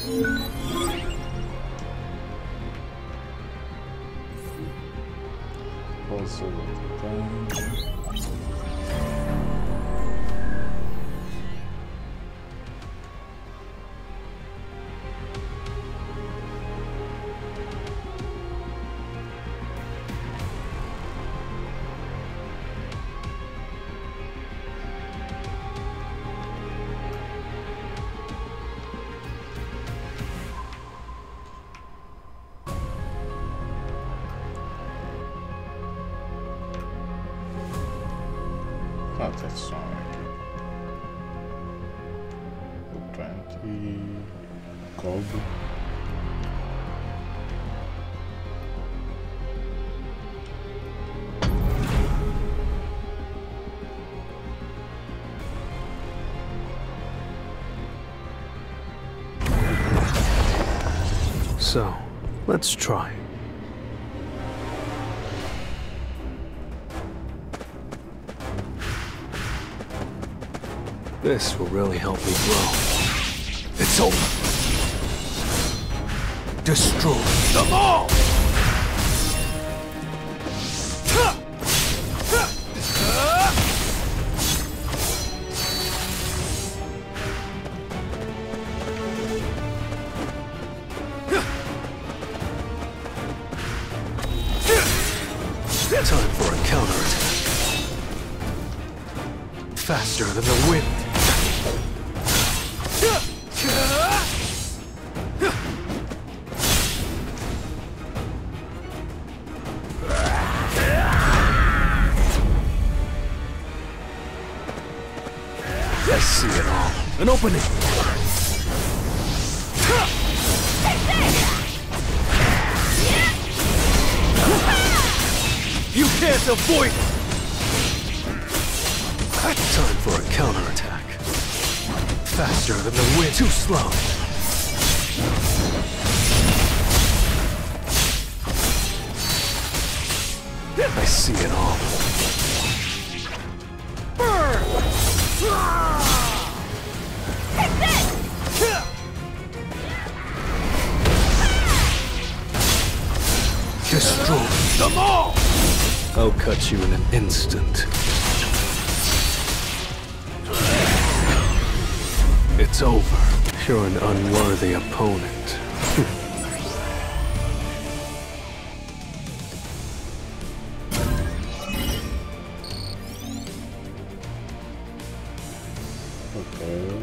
Also with the not that song. The 20 gold. So, let's try. This will really help me grow. It's over. Destroy them all! Time for a counterattack. Faster than the wind. I see it all. An opening. You can't avoid it. Time for a counterattack. Faster than the wind. Too slow. I see it all. Burn! Take this! Destroy them all! I'll cut you in an instant. It's over. You're an unworthy opponent. okay.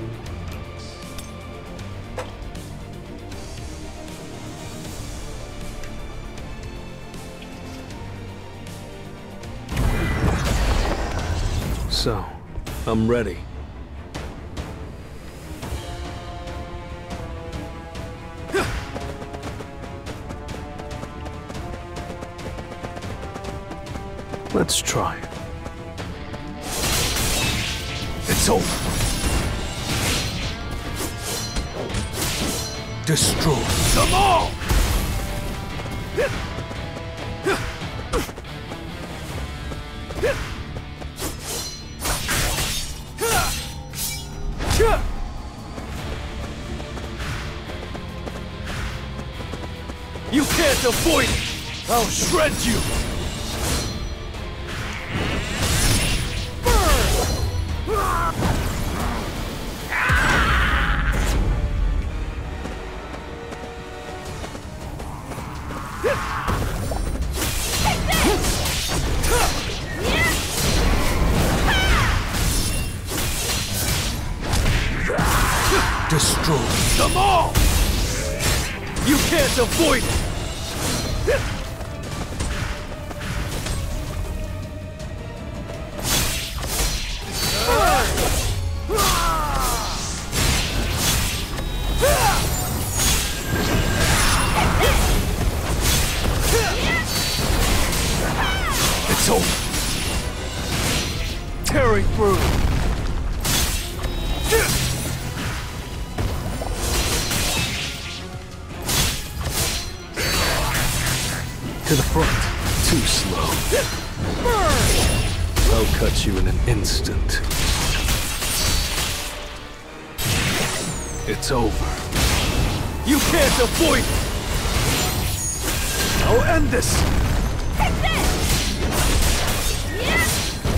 So, I'm ready. Let's try. It's over. Destroy them all! You can't avoid it! I'll shred you! Destroy them all! You can't avoid it! It's over. Tearing through. To the front. Too slow. I'll cut you in an instant. It's over. You can't avoid it! I'll end this! Take this! Yeah.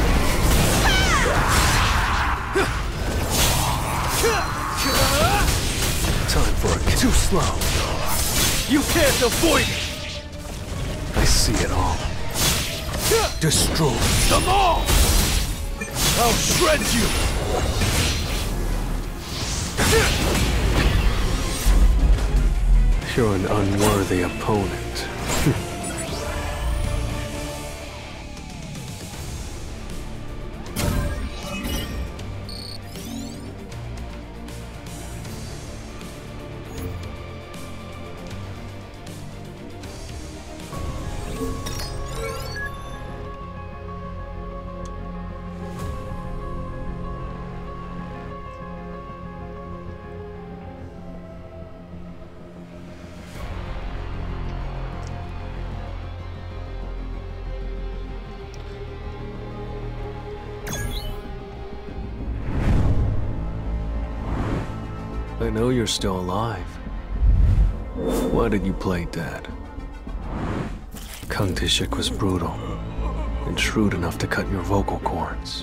Time for a too slow. You can't avoid it! I see it all. Destroy them all! I'll shred you! You're an unworthy opponent. I know you're still alive. Why did you play dead? Kang Tae-shik was brutal and shrewd enough to cut your vocal cords.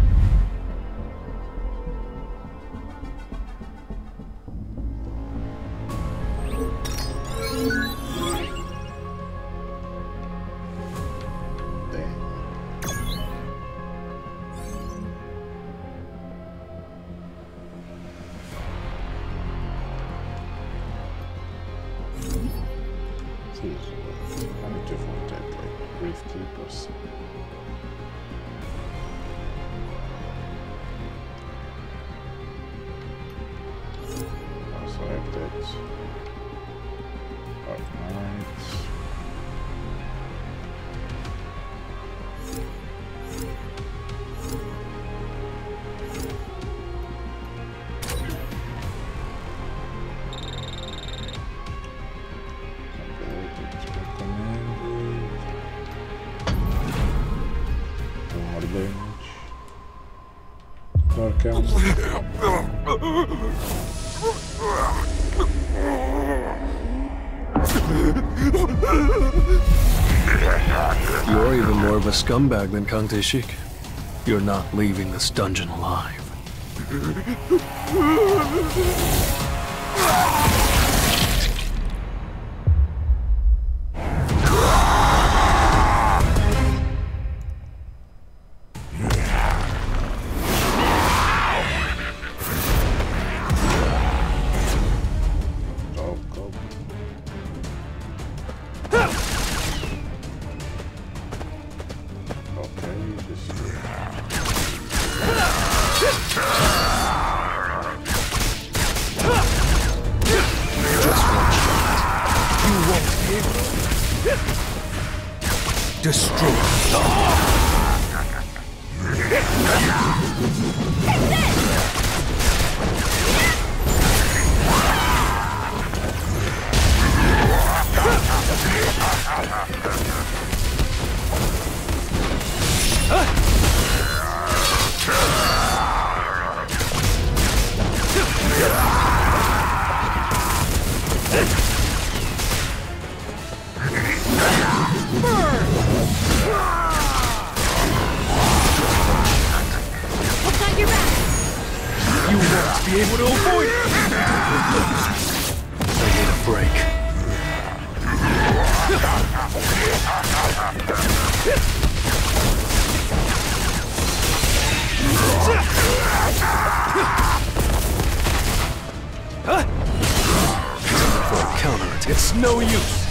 I'm different type, like Grave Keepers. Also have that Dark Knights. Dark Elves. You're even more of a scumbag than Kang Tae-shik. You're not leaving this dungeon alive. Destroy. You won't be able to avoid it! I need a break. Huh? For a counter, it's no use!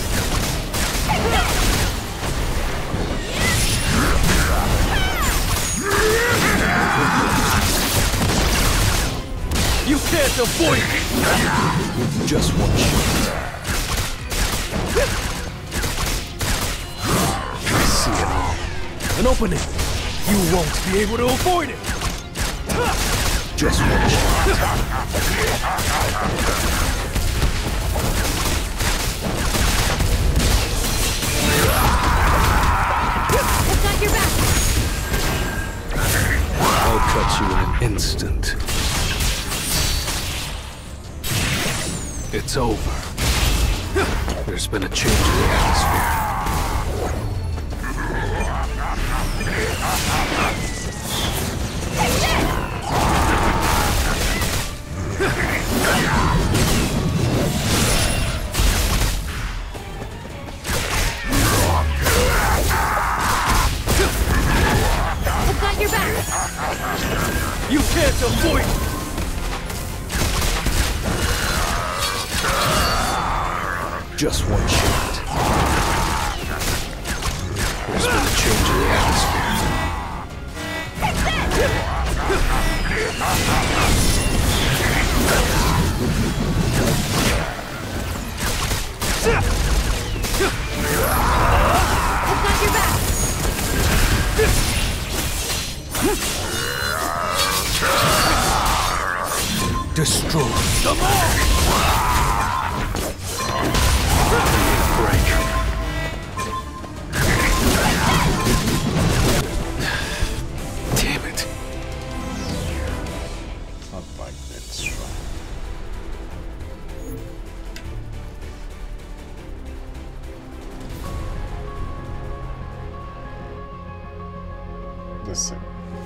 You can't avoid it! Just one shot. I see it all. An opening. You won't be able to avoid it! Just one shot. It's got your back! I'll cut you in an instant. It's over. There's been a change in the atmosphere. I've got your back! You can't avoid it! Just one shot. There's been a change in the atmosphere. I've got your back! Destroy them all! Break. Damn it. Not like that strong. Listen.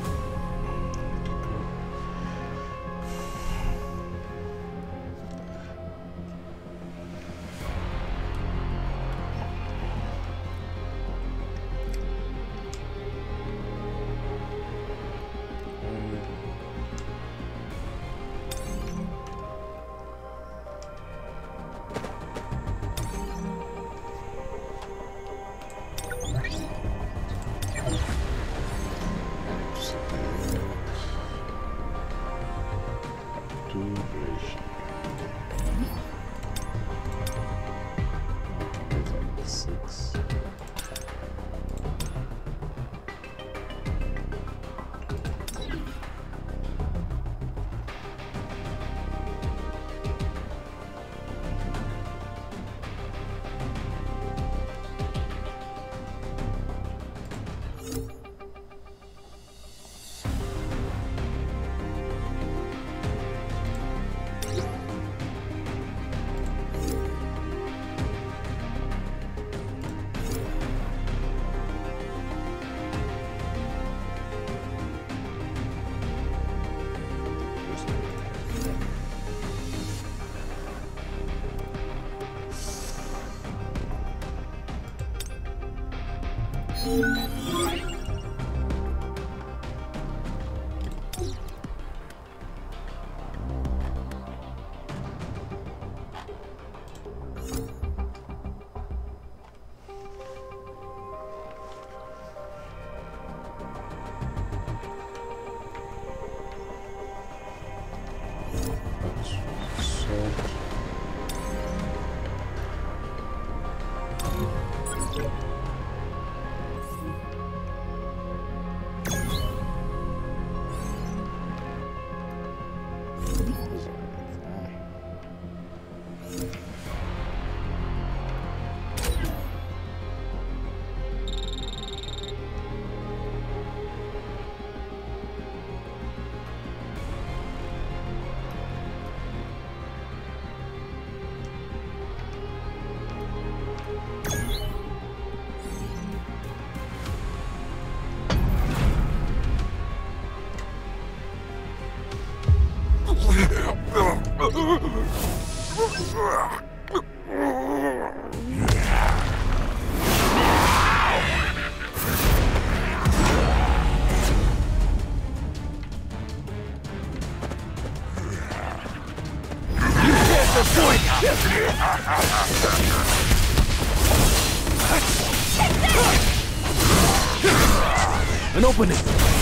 An opening!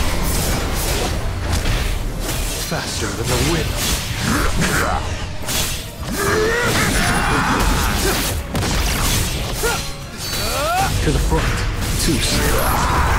Faster than the wind! To the front, too slow.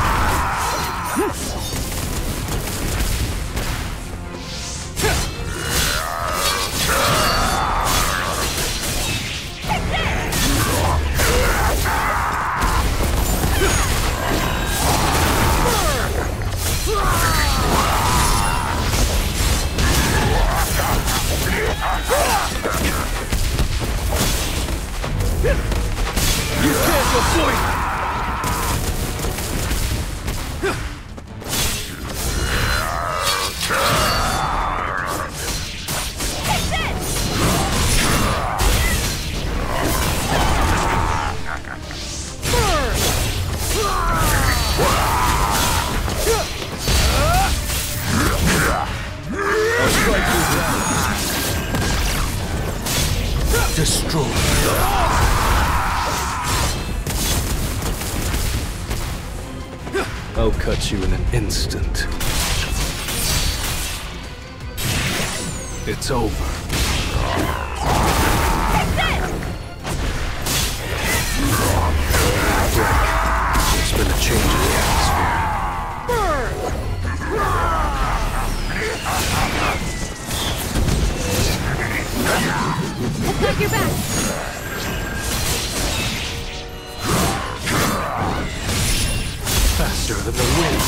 Destroy. I'll cut you in an instant. It's over. There's been a change in the atmosphere. I've got your back. Faster than the wind.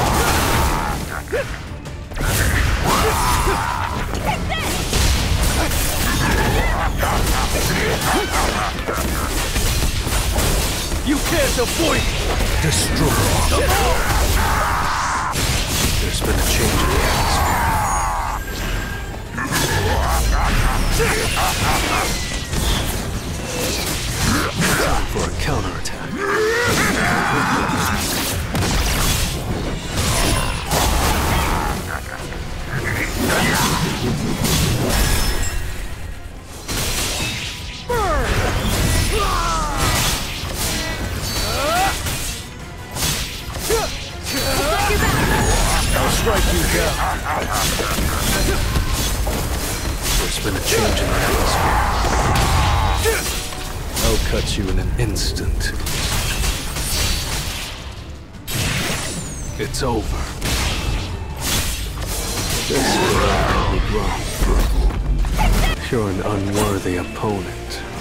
You can't avoid it! Destroy. There's been a change in the atmosphere. Time for a counterattack. I'll strike you down. There's been a change in the atmosphere. I'll cut you in an instant. It's over. This is where I went wrong. You're an unworthy opponent.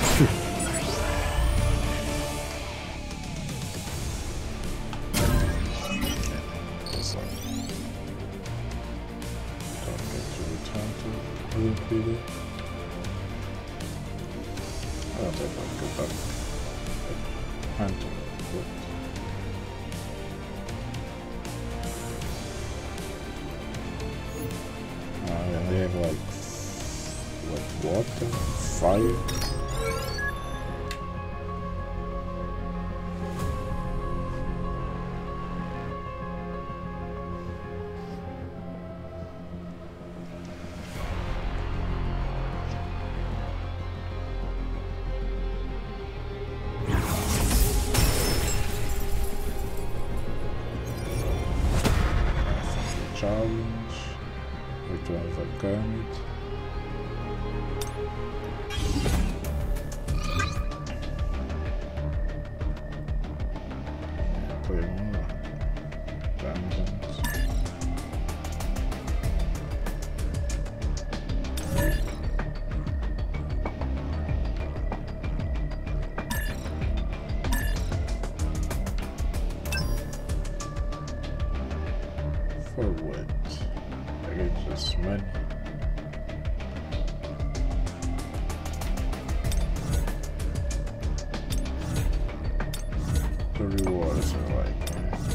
Repeat it. I'll take one. Go back. Hunting. Yeah, they have like water, fire. Challenge, return of a garment. Play more dungeons. For what? I get just money. The rewards are like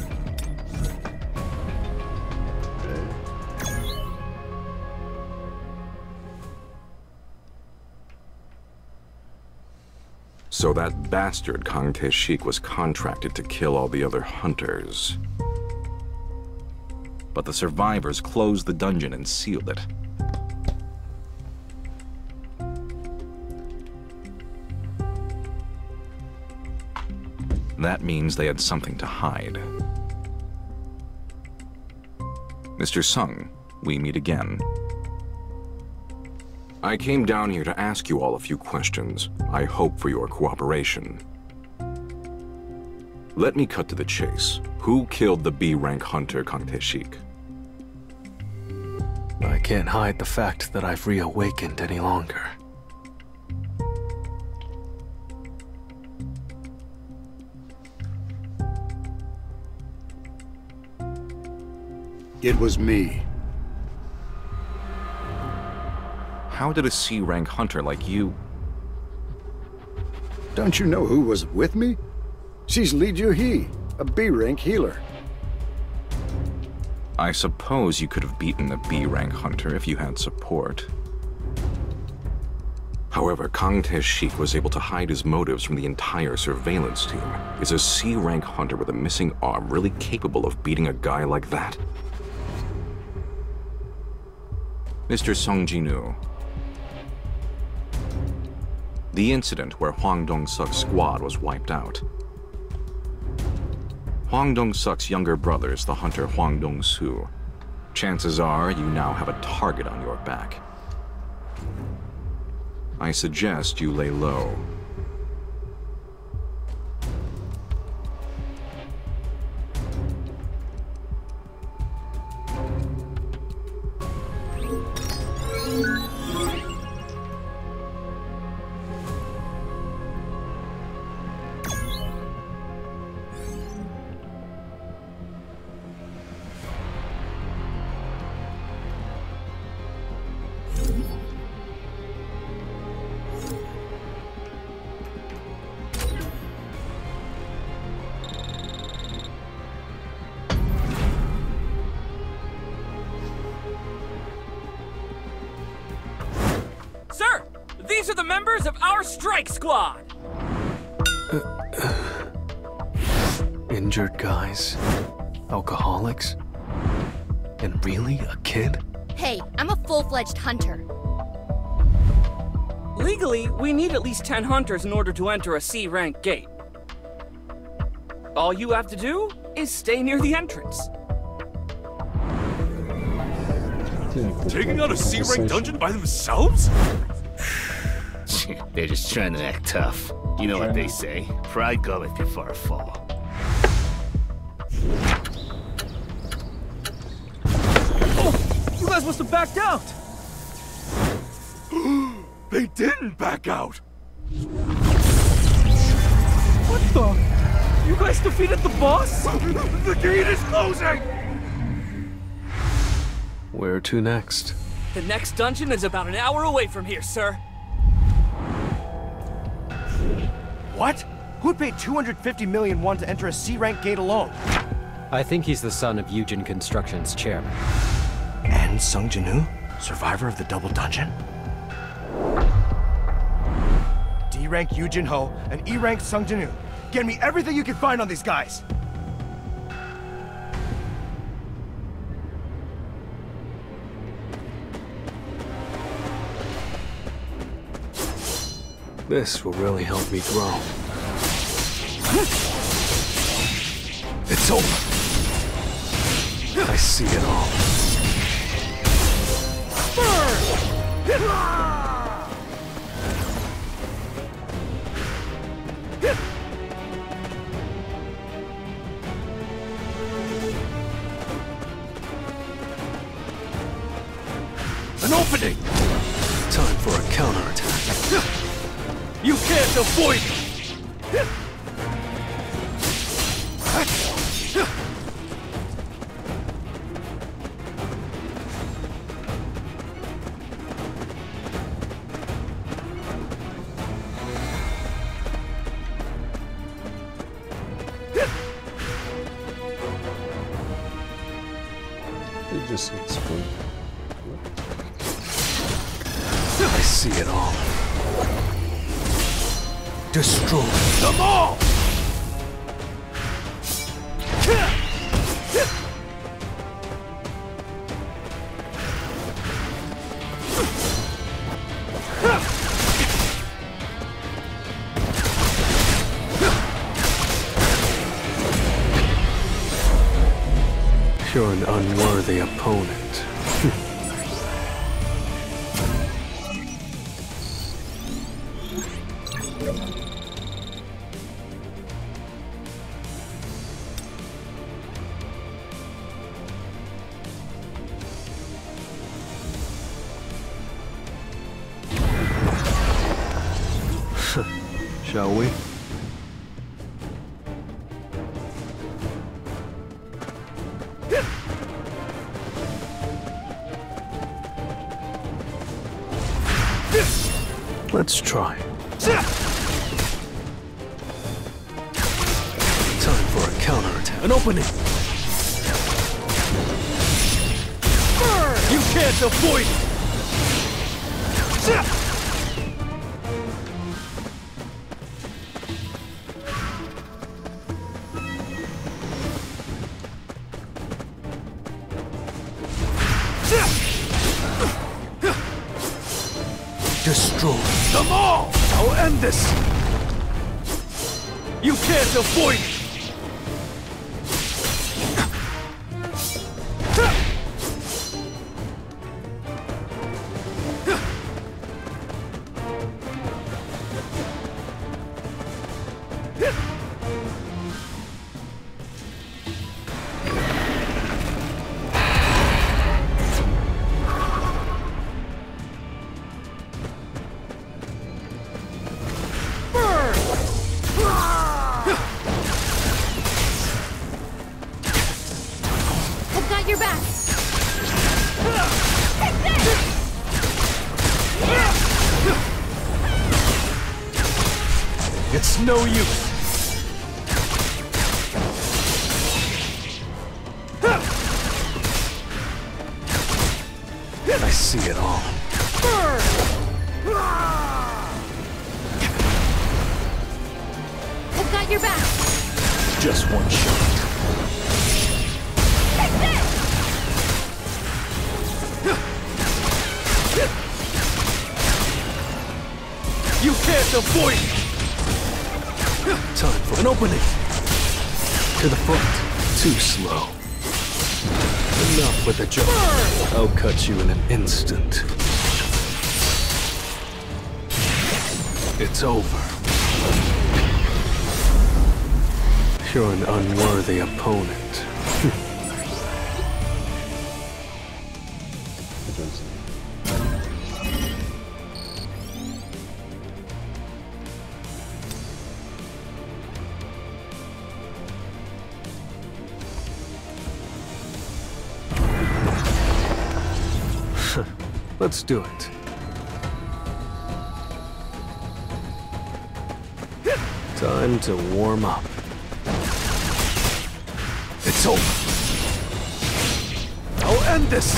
So that bastard Kang Tae-shik was contracted to kill all the other hunters. But the survivors closed the dungeon and sealed it. That means they had something to hide. Mr. Sung, we meet again. I came down here to ask you all a few questions. I hope for your cooperation. Let me cut to the chase. Who killed the B-rank hunter Kang Tae-shik? I can't hide the fact that I've reawakened any longer. It was me. How did a C-rank hunter like you... Don't you know who was with me? She's Lee Ju-hee, a B-rank healer. I suppose you could have beaten a B-rank hunter if you had support. However, Kang Tae-shik was able to hide his motives from the entire surveillance team. Is a C-rank hunter with a missing arm really capable of beating a guy like that? Mr. Song Jin-Woo, the incident where Hwang Dong-suk's squad was wiped out. Hwang Dong-suk's younger brother is the hunter Hwang Dong-soo. Chances are you now have a target on your back. I suggest you lay low. Sir, these are the members of our strike squad. Injured guys, alcoholics, and really a kid? Hey, I'm a full-fledged hunter. Legally, we need at least 10 hunters in order to enter a C-rank gate. All you have to do is stay near the entrance. Taking out a C-rank dungeon by themselves? They're just trying to act tough. You know what they say, pride goeth before a fall. Oh, you guys must have backed out. They didn't back out! What the? You guys defeated the boss? The gate is closing! Where to next? The next dungeon is about an hour away from here, sir. What? Who'd pay 250 million won to enter a C-rank gate alone? I think he's the son of Yujin Construction's chairman. And Sung Jin-Woo, survivor of the double dungeon? D-rank Yujin Ho and E-rank Sung Jin-Woo. Get me everything you can find on these guys! This will really help me grow. It's over. I see it all. An opening! Time for a counterattack. You can't avoid it! They just explain. I see it all. Destroy them all! You're an unworthy opponent. Shall we? Let's try. Time for a counterattack. An opening! You can't avoid it! Destroy them all! I'll end this! You can't avoid it! I've got your back. Take this! It's no use! I see it all. I've got your back. Just one shot. Take this! You can't avoid it! Time for an opening. To the front. Too slow. Enough with the joke. I'll cut you in an instant. It's over. You're an unworthy opponent. Let's do it. Time to warm up. It's over. I'll end this.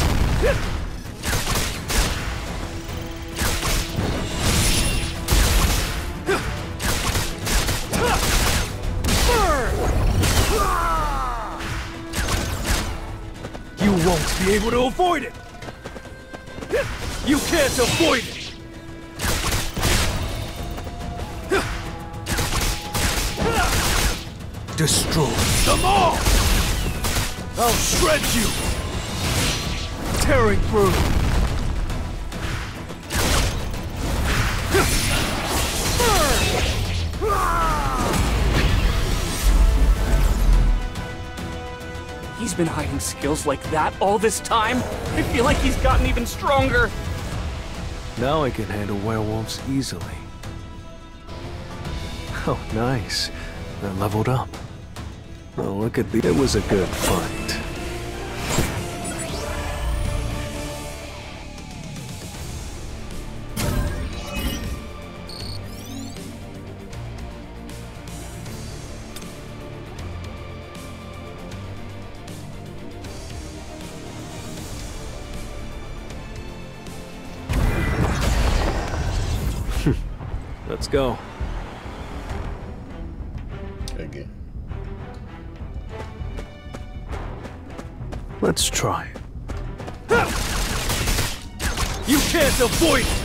You won't be able to avoid it. You can't avoid it. Destroy them all! I'll shred you! Tearing through! He's been hiding skills like that all this time? I feel like he's gotten even stronger! Now I can handle werewolves easily. Oh, nice. I leveled up. Oh, look at the... It was a good fight. Let's go. Again. Let's try. You can't avoid it!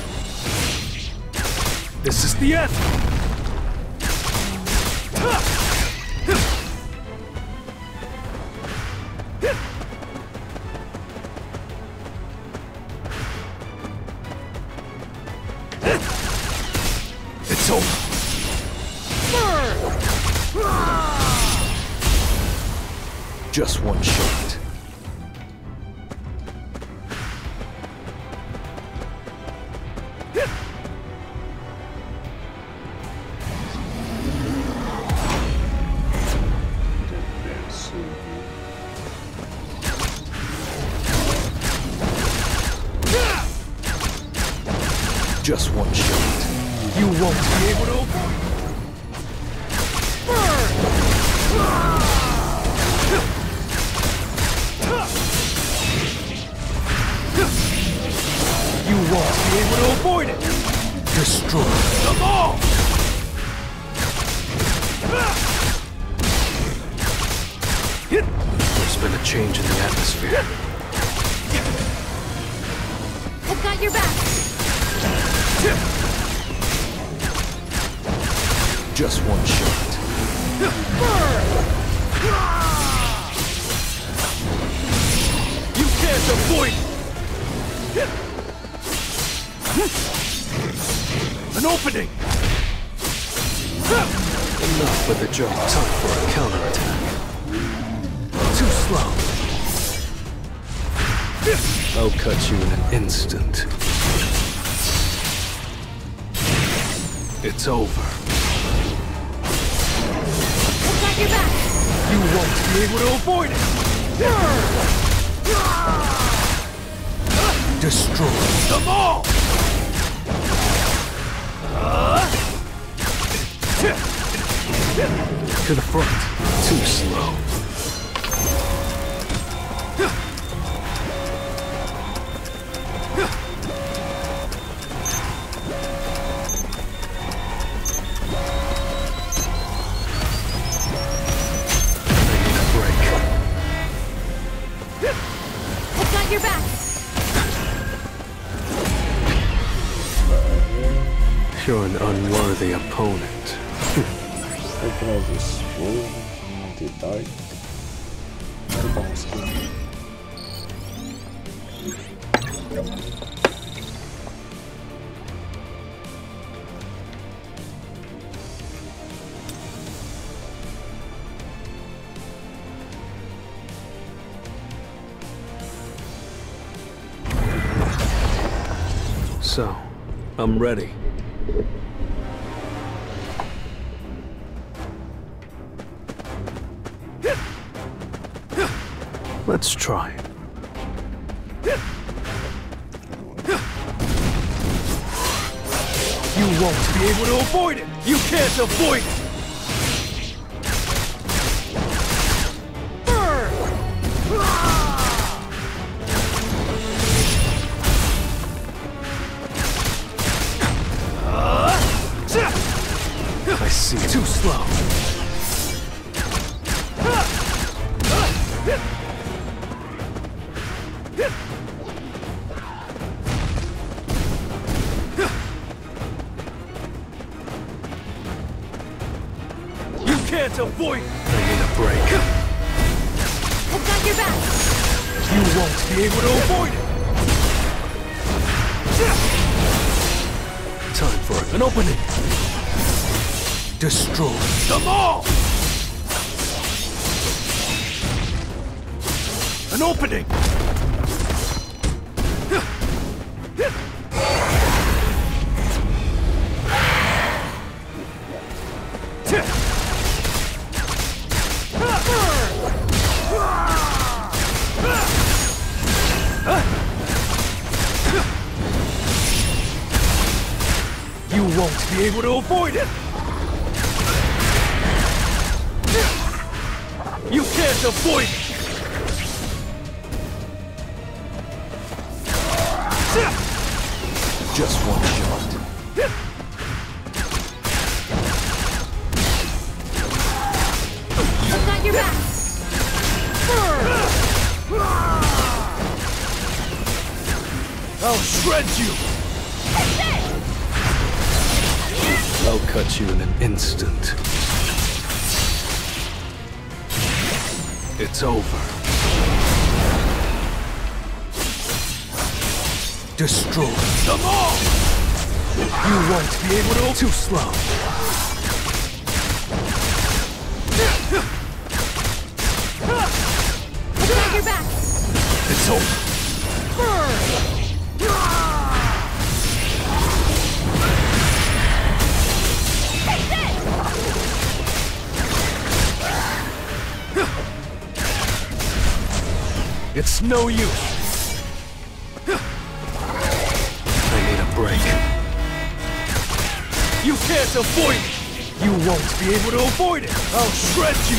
This is the end! It's over! Just one shot. Just one shot. You won't be able to avoid it. You won't be able to avoid it! Destroy them all! There's been a change in the atmosphere. I've got your back. Just one shot. You can't avoid it! An opening! Enough with the joke. Time for a counterattack. Too slow. I'll cut you in an instant. It's over. I've got your back. You won't be able to avoid it! Destroy them all! to the front. Too slow. I've got your back. You're an unworthy opponent. Open all this room and they die. So, I'm ready. Let's try it. You won't be able to avoid it! You can't avoid it! I see. Too slow. You can't avoid it! I need a break. I've got your back. You won't be able to avoid it! Time for an opening. Destroy them all! An opening! You won't be able to avoid it! You can't avoid it! just one shot. I've got your back. I'll shred you! I'll cut you in an instant. It's over. Destroy them all! You won't be able to. Too slow. I've got your back. It's over. It's no use. I need a break. You can't avoid it. You won't be able to avoid it. I'll shred you.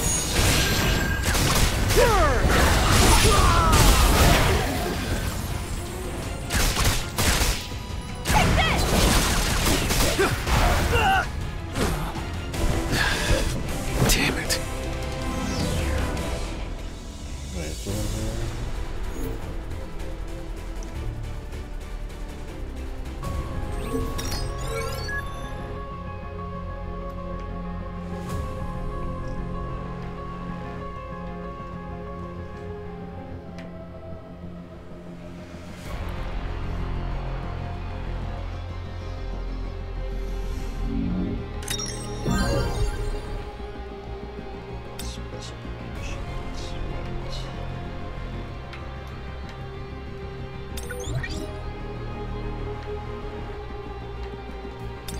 Damn it.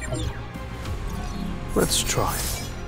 Let's try.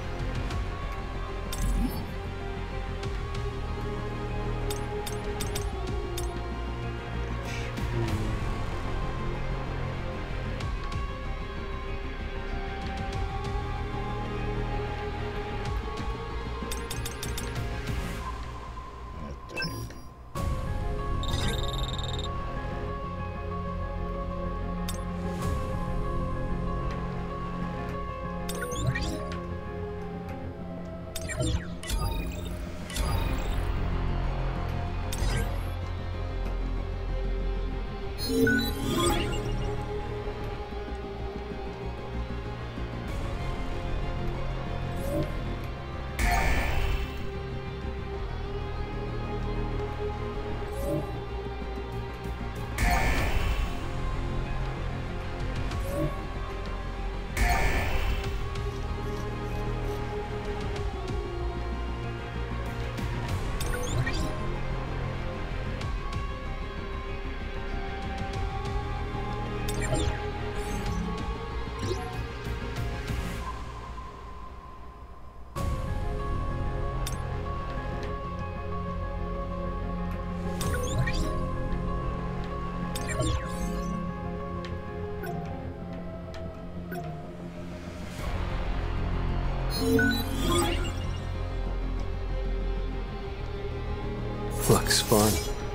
Looks fun.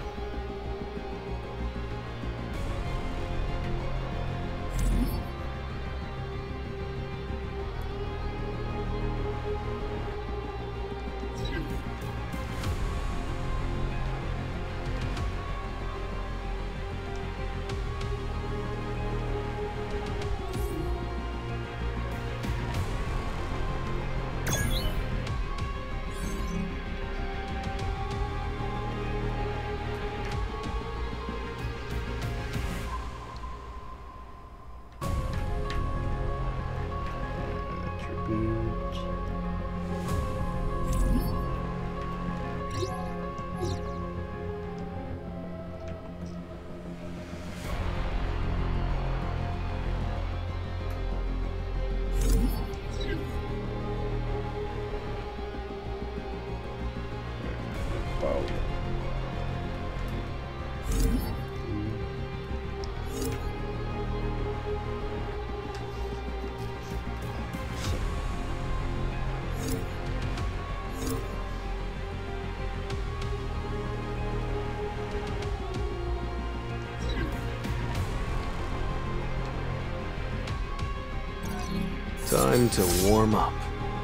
Time to warm up.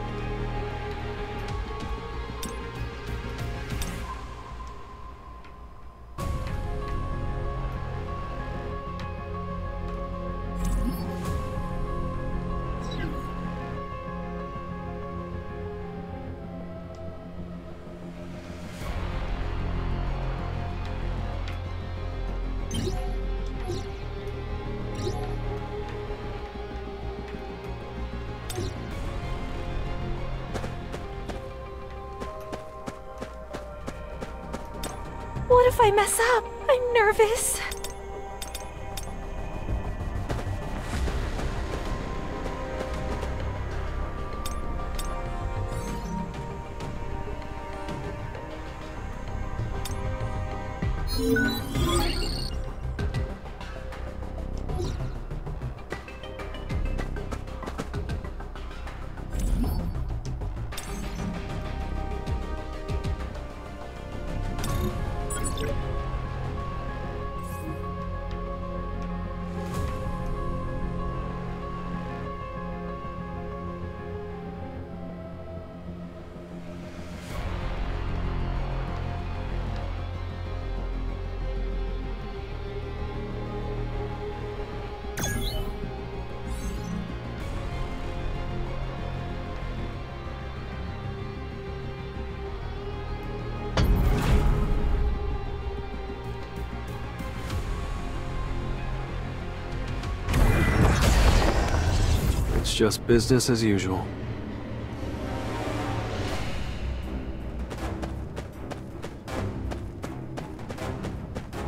What if I mess up? I'm nervous. It's just business as usual.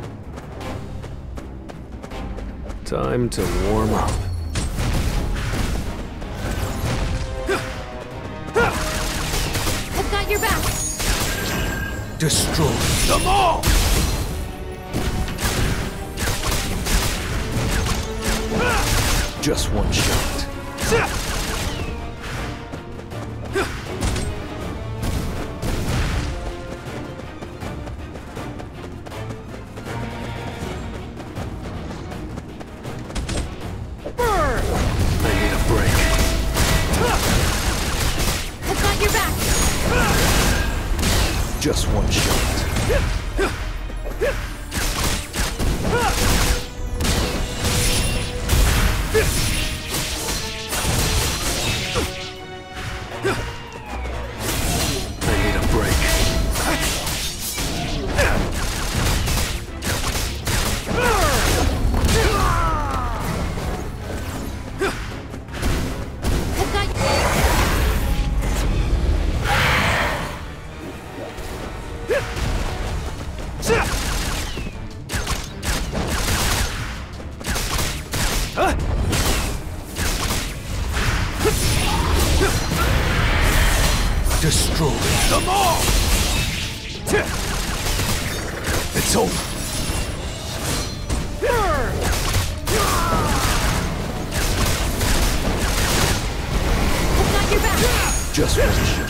Time to warm up. Destroy them all! Just one shot. Burn! I need a break. I've got your back! Just one shot. I need a break. I've got Destroy them all! It's over. I've got your back! Just one shot.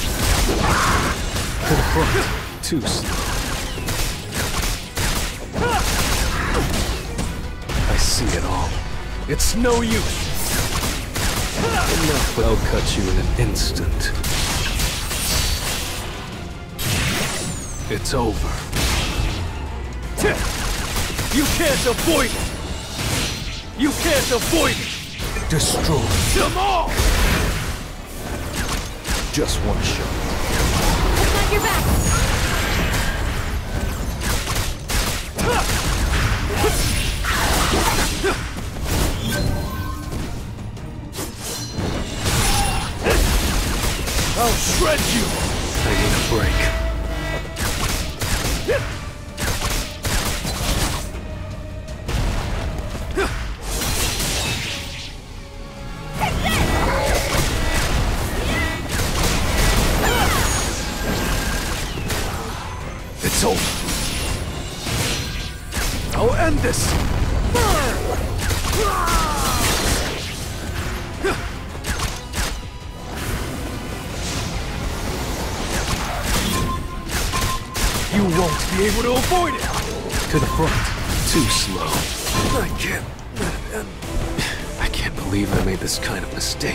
To the front. Too slow. I see it all. It's no use. Enough, but I'll cut you in an instant. It's over. You can't avoid it! You can't avoid it! Destroy Them all! just one shot. I've got your back! I'll shred you! I need a break. It's over. I'll end this. You won't be able to avoid it! To the front. Too slow. I can't believe I made this kind of mistake.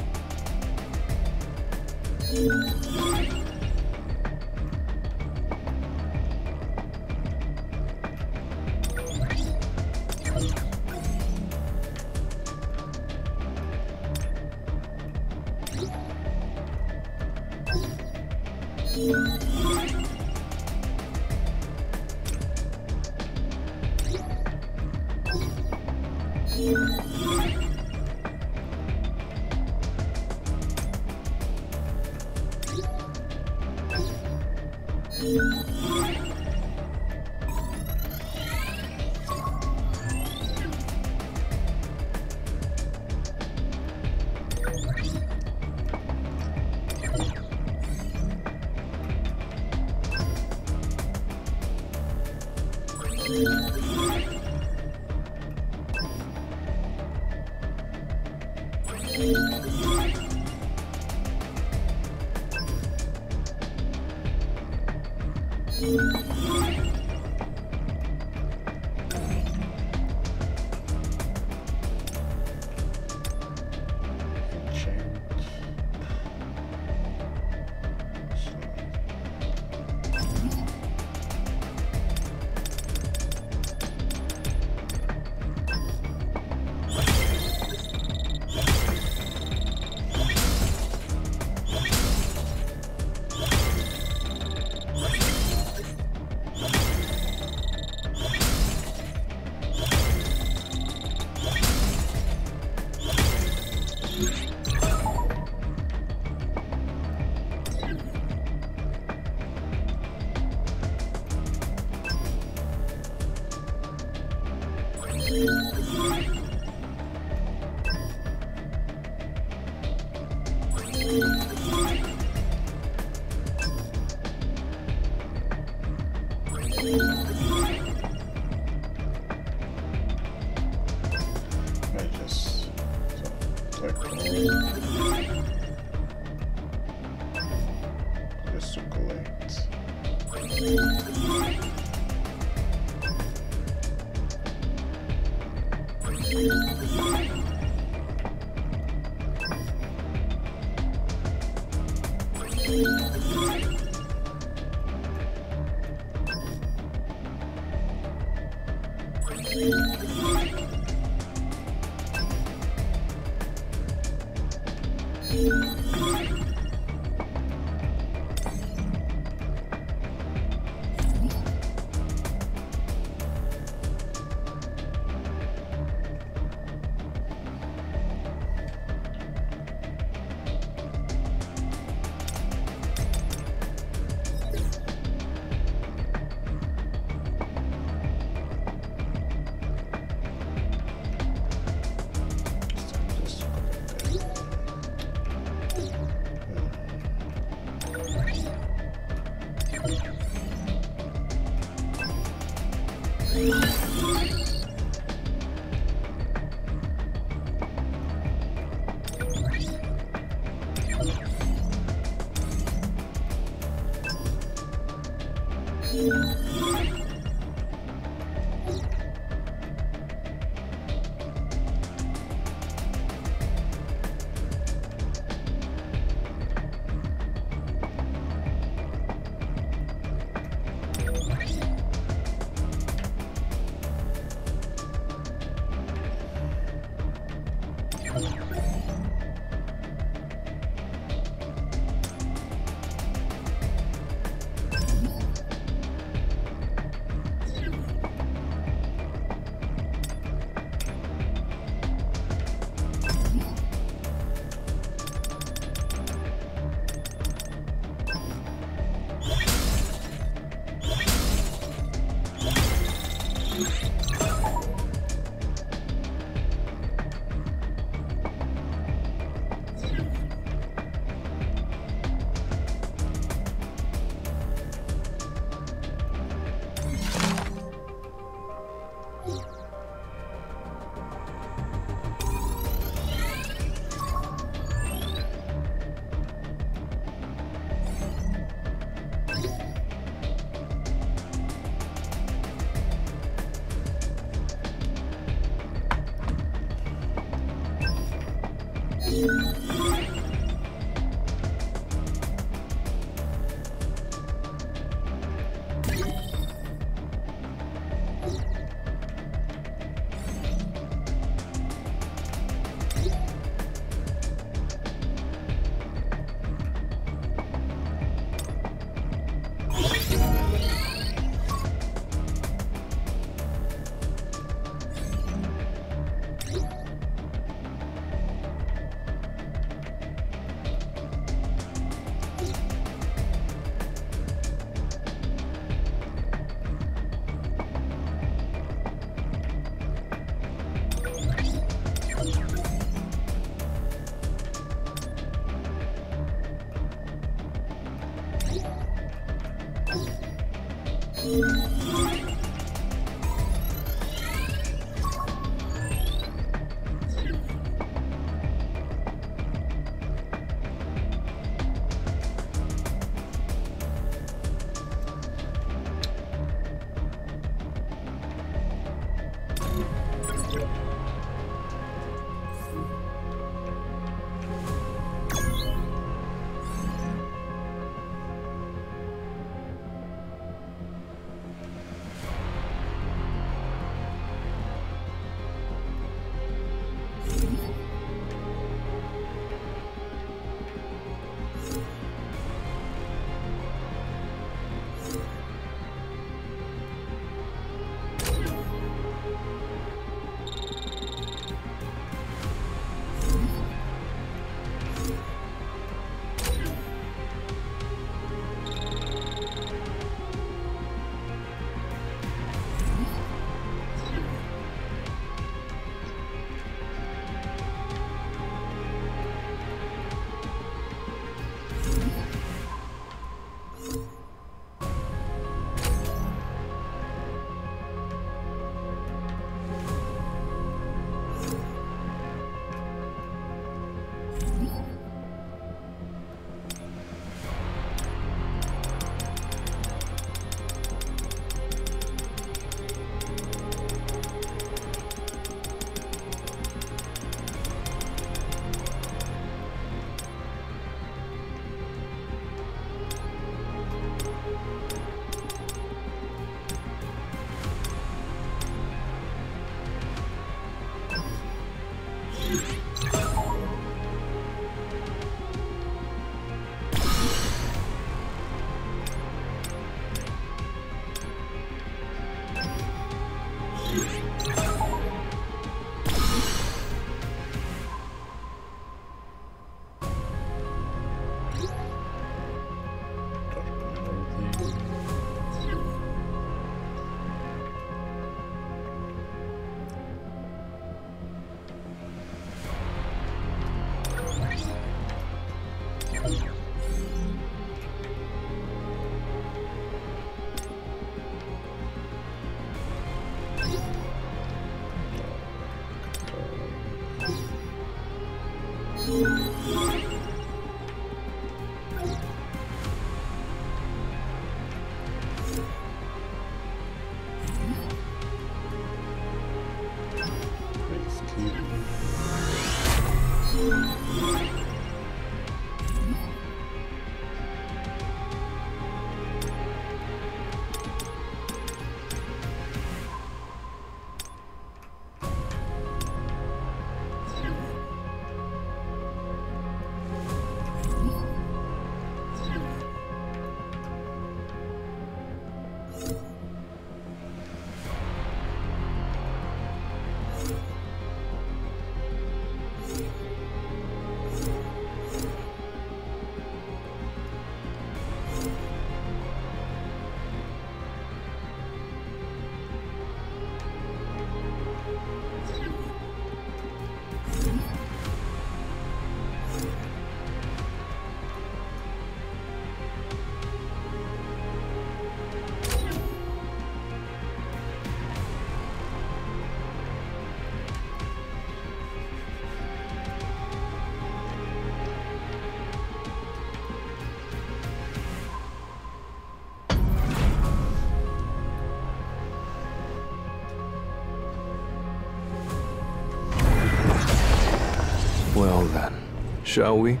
Well then, shall we?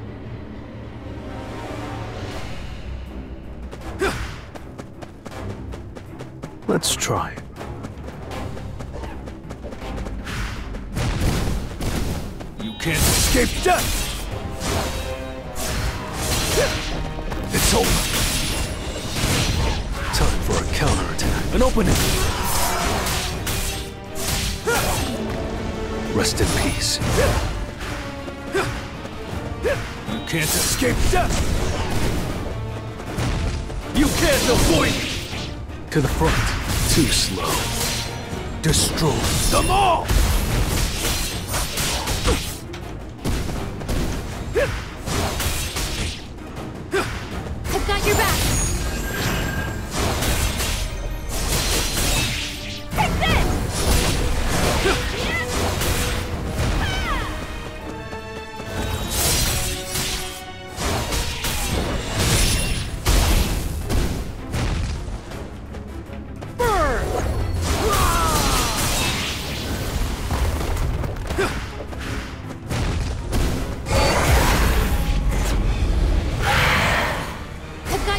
Let's try it. You can't escape death! It's over. Time for a counterattack. An opening! Rest in peace. You can't escape death! You can't avoid it! To the front. Too slow. Destroy them all! I've got your back!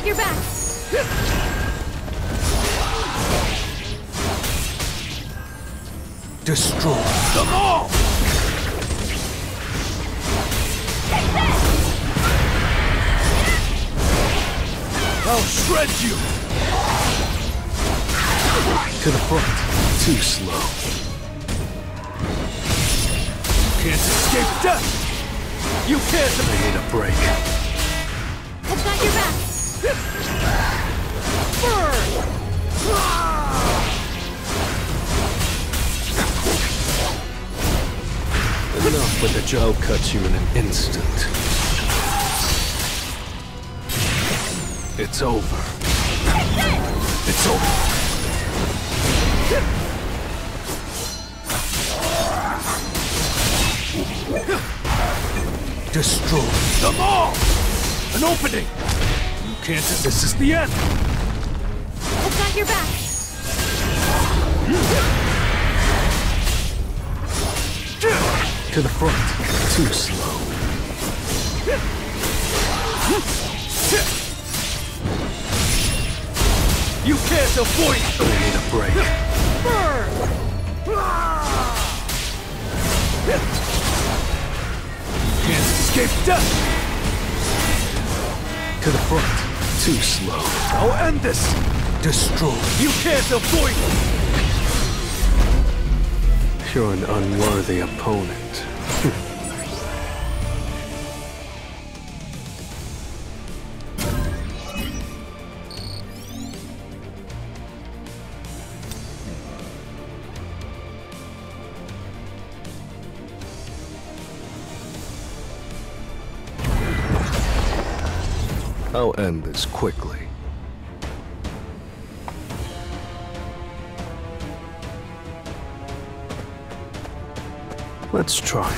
your back. Destroy them all! I'll shred you! To the front. Too slow. Can't escape death! You can't— I need a break. I've got your back. Burn! Enough with the Joe cuts you in an instant. It's over. It's over. Destroy them all! An opening! You can't— this is the end! I've got your back. To the front. Too slow. You can't avoid it! I need a break. Burn! Can't escape death! To the front. Too slow. I'll end this! Destroy. You can't avoid it! You're an unworthy opponent. I'll end this quickly. Let's try.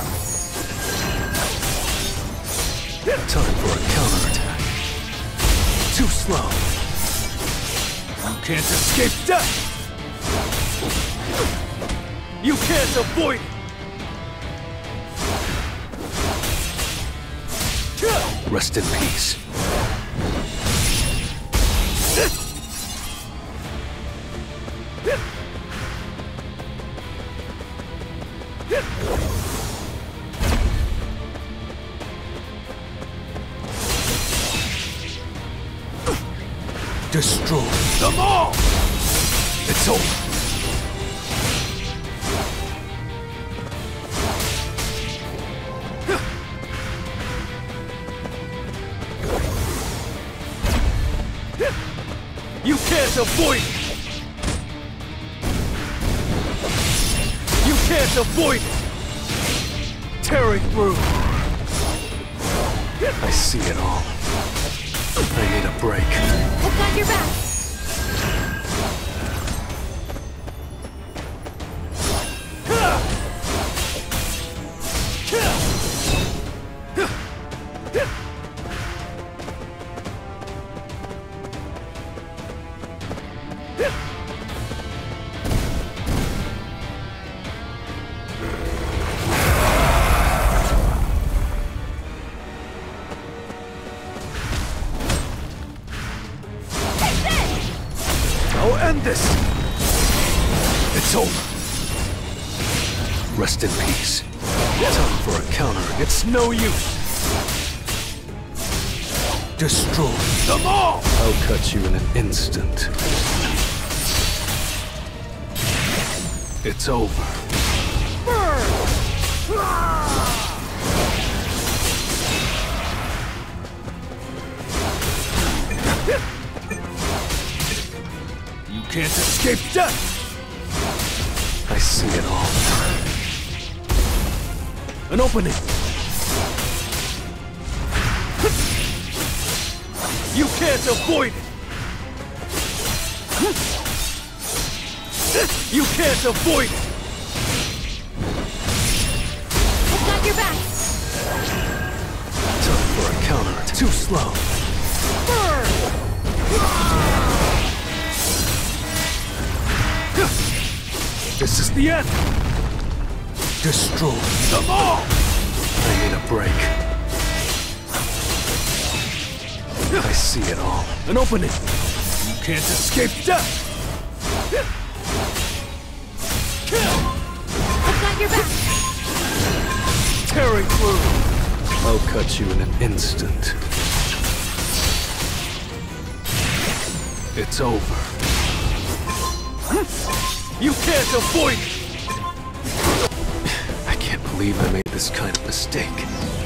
Time for a counterattack. Too slow. You can't escape death! You can't avoid it! Rest in peace. Destroy them all! It's over! You can't avoid it! You can't avoid it! Tearing through! I see it all. I need a break. I've got your back. I'll end this! It's over. Rest in peace. Time for a counter. It's no use. Destroy them all! I'll cut you in an instant. It's over. You can't escape death! I see it all. An opening! You can't avoid it! You can't avoid it! I've got your back. Time for a counter. Too slow. This is the end! Destroy them all! I need a break. I see it all. An opening. You can't escape death. I've got your back. Tearing through. I'll cut you in an instant. It's over. You can't avoid it. I can't believe I made this kind of mistake.